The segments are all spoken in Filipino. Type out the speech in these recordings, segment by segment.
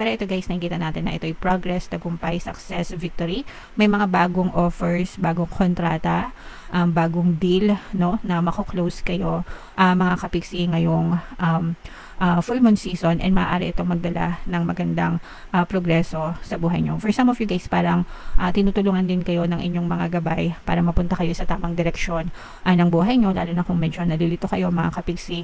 Pero ito guys, nakikita natin na ito'y progress, tagumpay, success, victory. May mga bagong offers, bagong kontrata, bagong deal, no, na mako-close kayo, mga kapiksi, ngayong full moon season, and maaari itong magdala ng magandang progreso sa buhay nyo. For some of you guys, parang tinutulungan din kayo ng inyong mga gabay para mapunta kayo sa tamang direksyon ng buhay nyo, lalo na kung medyo nalilito kayo, mga kapiksi.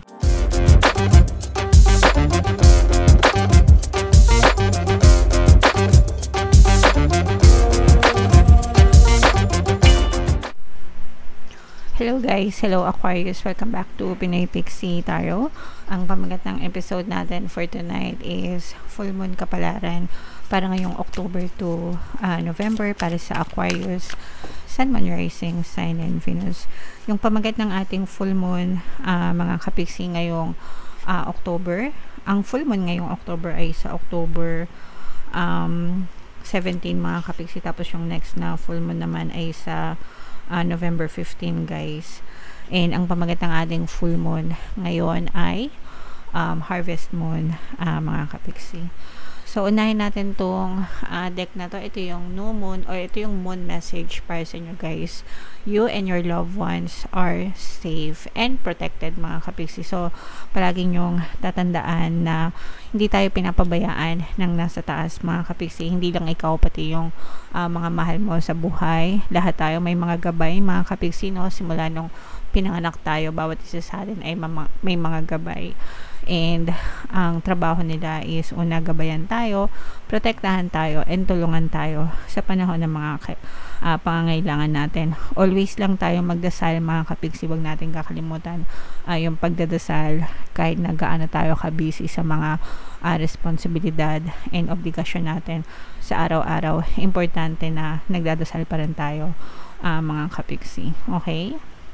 Hello guys, hello Aquarius, welcome back to Pinoy Pixie Tarot. Ang pamagat ng episode natin for tonight is full moon kapalaran para ngayong October to November para sa Aquarius, Sun, Moon, Rising, Sign, and Venus. Yung pamagat ng ating full moon, mga kapiksi, ngayong October. Ang full moon ngayong October ay sa October 17, mga kapiksi, tapos yung next na full moon naman ay sa November 15 guys. And ang pamagat ng ating full moon ngayon ay harvest moon, mga kapiksi. So unahin natin tong deck na to. Ito yung new moon, or ito yung moon message para sa inyo guys. You and your loved ones are safe and protected, mga kapiksi. So palagi nyong tatandaan na hindi tayo pinapabayaan ng nasa taas, mga kapiksi. Hindi lang ikaw, pati yung mga mahal mo sa buhay. Lahat tayo may mga gabay, mga kapiksi, no? Simula nung pinanganak tayo, bawat isa sa atin ay may mga gabay. And ang trabaho nila is una, gabayan tayo, protektahan tayo, and tulungan tayo sa panahon ng mga pangangailangan natin. Always lang tayo magdasal, mga kapiksi. Huwag natin kakalimutan yung pagdadasal kahit na gaano tayo ka-busy sa mga responsibilidad and obligasyon natin sa araw-araw. Importante na nagdadasal pa rin tayo, mga kapiksi. Okay?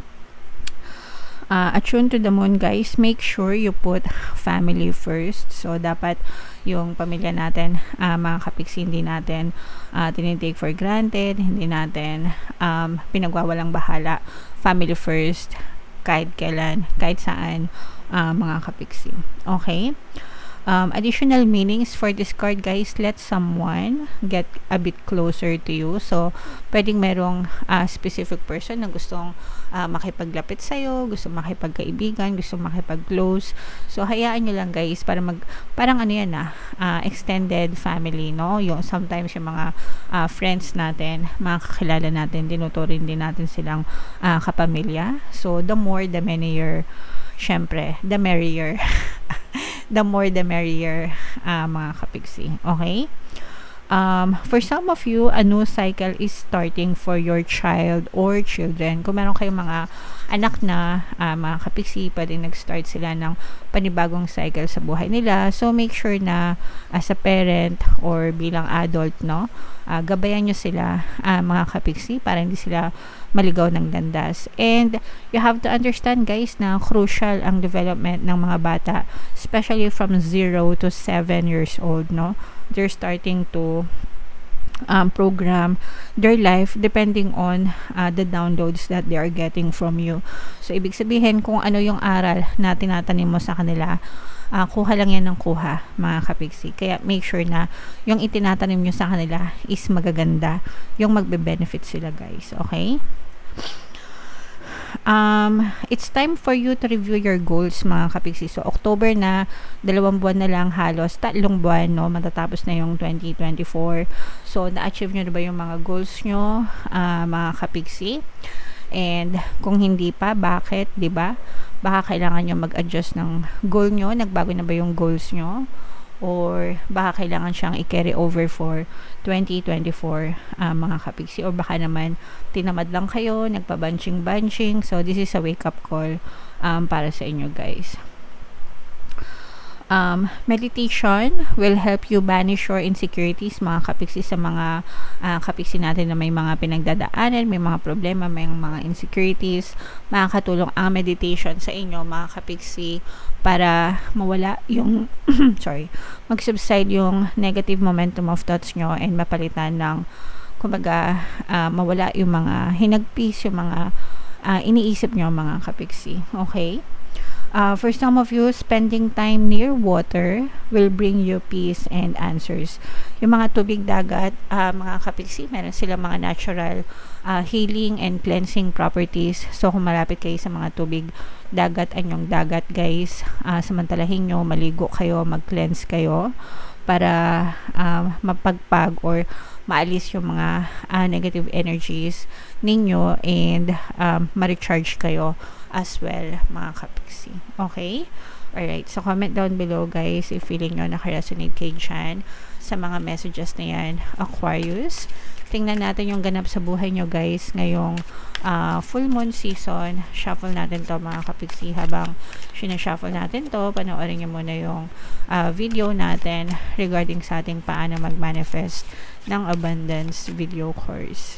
Attune to the moon guys, make sure you put family first. So dapat yung pamilya natin, mga kapiksi, hindi natin tinitake for granted, hindi natin pinagwawalang bahala. Family first, kahit kailan, kahit saan, mga kapiksi. Okay? Additional meanings for this card guys, let someone get a bit closer to you. So pwedeng merong specific person na gustong makipaglapit sa'yo, gustong makipagkaibigan, gustong makipag-close. So hayaan nyo lang guys, para parang ano yan, extended family, no? Yung sometimes yung mga friends natin, mga kakilala natin, tinuturing din natin silang kapamilya. So the more the merrier, syempre the merrier. The more the merrier, mga kapiksi. Okay? For some of you, a new cycle is starting for your child or children. Kung meron kayong mga anak na, mga kapiksi, pwedeng nag-start sila ng panibagong cycle sa buhay nila. So make sure na as a parent or bilang adult, no, gabayan nyo sila, mga kapiksi, para hindi sila maligaw ng landas. And you have to understand guys na crucial ang development ng mga bata, especially from 0 to 7 years old, no? They're starting to program their life depending on the downloads that they are getting from you. So ibig sabihin, kung ano yung aral na tinatanim mo sa kanila, kuha lang yan ng kuha, mga kapiksi. Kaya make sure na yung itinatanim nyo sa kanila is magaganda, yung magbe-benefit sila guys. Okay? It's time for you to review your goals, mga kapiksi. So October na, 2 buwan na lang, halos 3 buwan, no, matatapos na yung 2024. So na-achieve nyo na ba yung mga goals nyo, mga kapiksi? And kung hindi pa, bakit, 'di ba? Baka kailangan nyo mag-adjust ng goal nyo. Nagbago na ba yung goals nyo? Or baka kailangan siyang i-carry over for 2024, mga kapiksi. Or baka naman tinamad lang kayo, nagpa-bunching. So this is a wake-up call para sa inyo guys. Meditation will help you banish your insecurities, mga kapiksi, sa mga kapiksi natin na may mga pinagdadaanan, may mga problema, may mga insecurities. Makakatulong ang meditation sa inyo, mga kapiksi, para mawala yung mag-subside yung negative momentum of thoughts nyo and mapalitan ng, kumbaga, mawala yung mga hinagpis, yung mga iniisip nyo, mga kapiksi. Okay? For some of you, spending time near water will bring you peace and answers. Yung mga tubig dagat, mga kapiksi, meron silang mga natural healing and cleansing properties. So, kung malapit kayo sa mga tubig dagat, anyong dagat guys, samantalahin nyo, maligo kayo, mag-cleanse kayo para mapagpag or maalis yung mga negative energies ninyo and ma-recharge kayo as well, mga kapiksi. Okay? Alright, so comment down below guys if feeling nyo nakaresonate kayo dyan sa mga messages na yan, Aquarius. Tingnan natin yung ganap sa buhay nyo guys ngayong full moon season. Shuffle natin to mga kapiksi. Habang sinashuffle natin to, panoorin nyo muna yung video natin regarding sa ating paano mag-manifest ng abundance video course.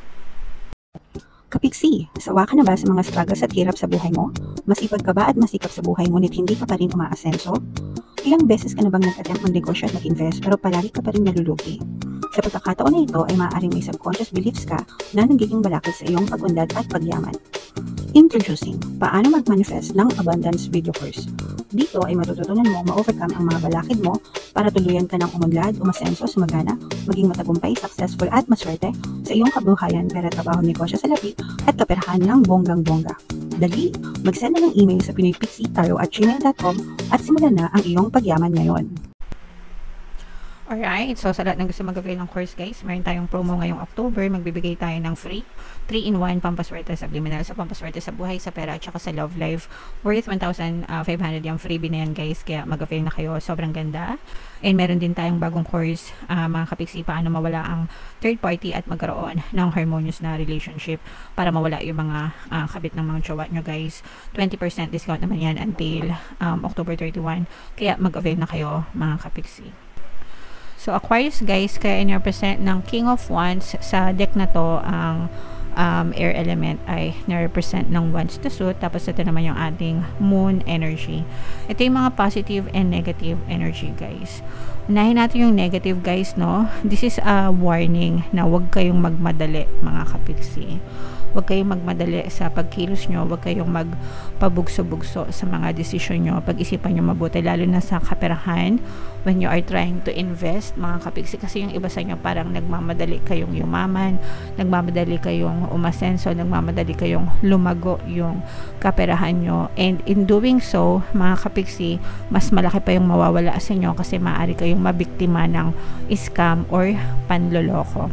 Kapiksi, sawa ka na ba sa mga struggles at hirap sa buhay mo? Masipag ka ba at masikap sa buhay ngunit hindi ka pa rin umaasenso? Ilang beses ka na bang nag-attempt mag-negosyo at mag-invest pero palagi ka pa rin nalulugi? Sa pagkakataon na ito ay maaaring may subconscious beliefs ka na nagiging balakid sa iyong pag-unlad at pagyaman. Introducing, paano mag-manifest ng abundance video course. Dito ay matututunan mo ma-overcome ang mga balakid mo para tuluyan ka ng umunlad, umasenso, sumagana, maging matagumpay, successful at maswerte sa iyong kabuhayan, pera, trabaho, negosyo sa lapi at kaperahan ng bonggang-bongga. Dali, mag-send na ng email sa pinoypixitaro@gmail.com at simulan na ang iyong pagyaman ngayon. Alright, so sa lahat ng gusto mag-avail ng course guys, meron tayong promo ngayong October. Magbibigay tayo ng free 3-in-1 pampaswerte sa subliminal, sa pampaswerte sa buhay, sa pera, at saka sa love life. Worth 1,500 yung freebie na yan guys, kaya mag-avail na kayo. Sobrang ganda. And meron din tayong bagong course, mga kapiksi, paano mawala ang third party at magkaroon ng harmonious na relationship para mawala yung mga kabit ng mga jowa nyo guys. 20% discount naman yan until October 31. Kaya mag-avail na kayo mga kapiksi. So, Aquarius guys, kaya in-represent ng King of Wands sa deck na to, ang air element ay na-represent ng Wands to suit. Tapos ito naman yung ating moon energy. Ito yung mga positive and negative energy guys. Unahin natin yung negative guys, no? This is a warning na huwag kayong magmadali mga kapiksi. Huwag kayong magmadali sa pagkilos nyo. Huwag kayong magpabugso-bugso sa mga desisyon nyo. Pag-isipan nyo mabuti, lalo na sa kaperahan when you are trying to invest, mga kapiksi. Kasi yung iba sa inyo parang nagmamadali kayong yumaman, nagmamadali kayong umasenso, nagmamadali kayong lumago yung kaperahan nyo. And in doing so, mga kapiksi, mas malaki pa yung mawawala sa inyo kasi maaari kayong mabiktima ng scam or panloloko.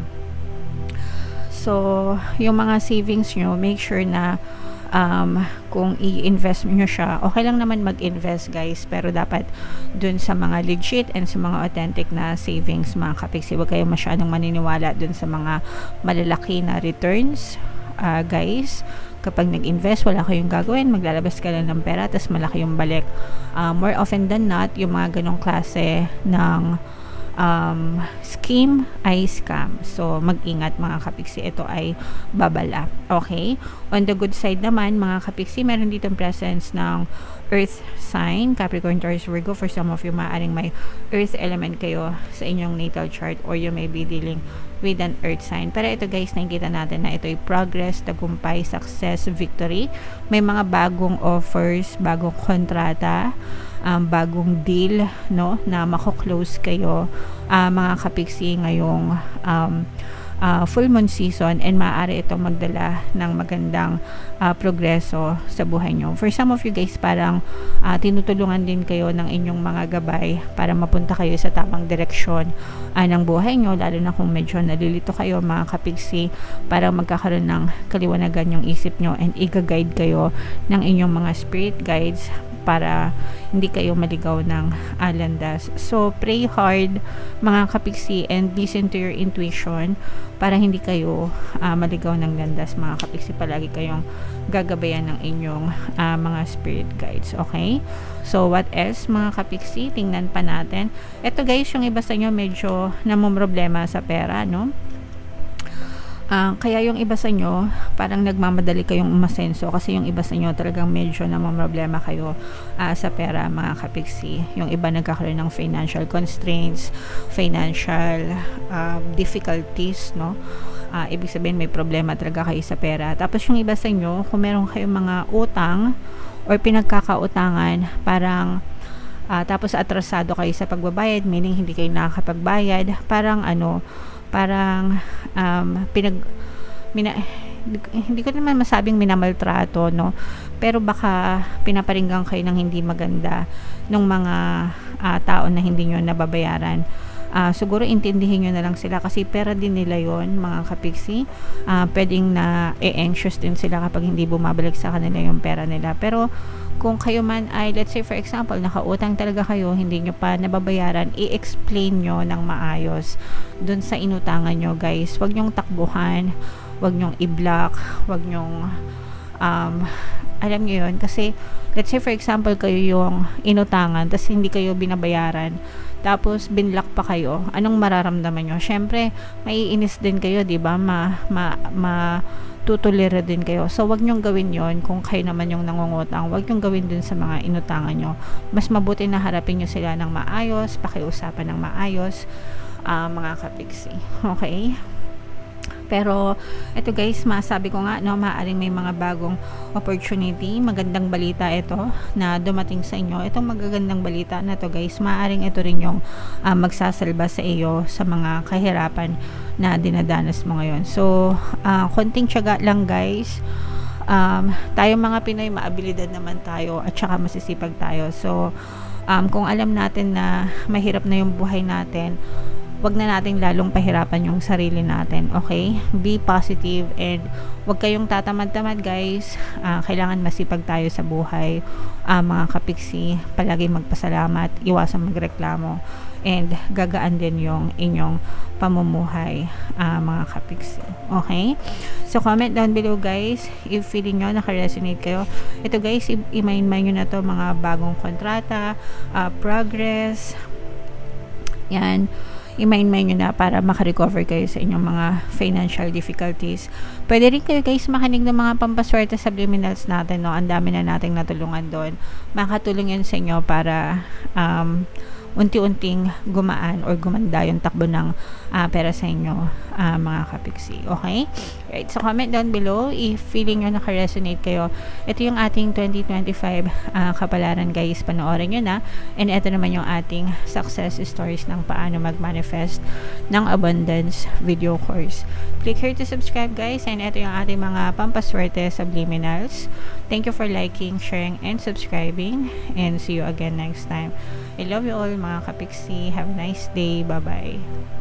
So, yung mga savings nyo, make sure na kung i-invest nyo siya, okay lang naman mag-invest guys, pero dapat dun sa mga legit and sa mga authentic na savings mga kapiksi. Huwag kayong masyadong maniniwala dun sa mga malalaki na returns guys. Kapag nag-invest, wala kayong gagawin, maglalabas ka lang ng pera, tas malaki yung balik. More often than not, yung mga ganong klase ng scheme ay scam. So, mag-ingat mga kapiksi. Ito ay babala. Okay? On the good side naman, mga kapiksi, meron ditong presence ng earth sign, Capricorn, Taurus, Virgo. For some of you, maaaring may earth element kayo sa inyong natal chart or you may be dealing with an earth sign. Pero ito guys, nakikita natin na ito ay progress, tagumpay, success, victory. May mga bagong offers, bagong kontrata, bagong deal, no, na mako-close kayo mga kapiksi ngayong full moon season, and maaari itong magdala ng magandang progreso sa buhay nyo. For some of you guys, parang tinutulungan din kayo ng inyong mga gabay para mapunta kayo sa tamang direksyon ng buhay nyo, lalo na kung medyo nalilito kayo mga kapiksi, para magkakaroon ng kaliwanagan yung isip nyo and i-guide kayo ng inyong mga spirit guides para hindi kayo maligaw ng landas. So, pray hard mga kapiksi and listen to your intuition para hindi kayo maligaw ng landas mga kapiksi. Palagi kayong gagabayan ng inyong mga spirit guides. Okay? So, what else mga kapiksi? Tingnan pa natin. Ito guys, yung iba sa inyo medyo namumroblema sa pera, no? Kaya yung iba sa inyo, parang nagmamadali kayong umasenso kasi yung iba sa inyo talagang medyo namamroblema kayo sa pera mga kapiksi. Yung iba nagkakaroon ng financial constraints, financial difficulties, no? Ibig sabihin may problema talaga kayo sa pera. Tapos yung iba sa inyo, kung meron kayong mga utang or pinagkakautangan, parang tapos atrasado kayo sa pagbabayad, meaning hindi kayo nakakapagbayad, parang hindi ko naman masabing minamaltrato, no, pero baka pinaparinggan kayo ng hindi maganda ng mga tao na hindi nyo nababayaran. Siguro intindihin nyo na lang sila kasi pera din nila yon, mga kapiksi. Pwedeng na anxious din sila kapag hindi bumabalik sa kanila yung pera nila. Pero kung kayo man ay, let's say for example, nakautang talaga kayo, hindi nyo pa nababayaran, i-explain nyo ng maayos dun sa inutangan nyo, guys. Huwag nyong takbuhan, huwag nyong i-block, huwag nyong alam nyo yun, kasi let's say for example kayo yung inutangan tapos hindi kayo binabayaran, tapos binlock pa kayo, anong mararamdaman nyo? Syempre maiinis din kayo, diba? Tutulira din kayo. So wag nyong gawin yon kung kayo naman yung nangungutang. Wag nyong gawin dun sa mga inutangan nyo. Mas mabuti na harapin nyo sila ng maayos, pakiusapan ng maayos, mga kapiksi. Okay? Pero ito guys, masabi ko nga, no, maaaring may mga bagong opportunity, magandang balita ito na dumating sa inyo. Itong magagandang balita na to guys, maaaring ito rin yung magsasalba sa iyo sa mga kahirapan na dinadanas mo ngayon. So konting tiyaga lang guys. Tayo mga Pinoy, maabilidad naman tayo at saka masisipag tayo. So kung alam natin na mahirap na yung buhay natin, wag na nating lalong pahirapan yung sarili natin, okay? Be positive and wag kayong tatamad-tamad guys. Kailangan masipag tayo sa buhay, mga kapiksi. Palagi magpasalamat, iwasan magreklamo, and gagaan din yung inyong pamumuhay, mga kapiksi. Okay? So comment down below guys if feeling nyo naka-resonate kayo. Ito guys, i-mind nyo na to, mga bagong kontrata, progress, yan, i-mind nyo na para makarecover kayo sa inyong mga financial difficulties. Pwede rin kayo guys makinig ng mga pampaswerte subliminals natin, no? Ang dami na nating natulungan doon. Makatulong yun sa inyo para unti-unting gumaan or gumanda yung takbo ng pera sa inyo, mga kapiksi. Okay? Right. So comment down below if feeling nyo naka-resonate kayo. Ito yung ating 2025 kapalaran guys, panoorin nyo na. And ito naman yung ating success stories ng paano mag-manifest ng abundance video course. Click here to subscribe guys, and ito yung ating mga pampaswerte subliminals. Thank you for liking, sharing, and subscribing, and see you again next time. I love you all mga kapiksi. Have a nice day. Bye-bye.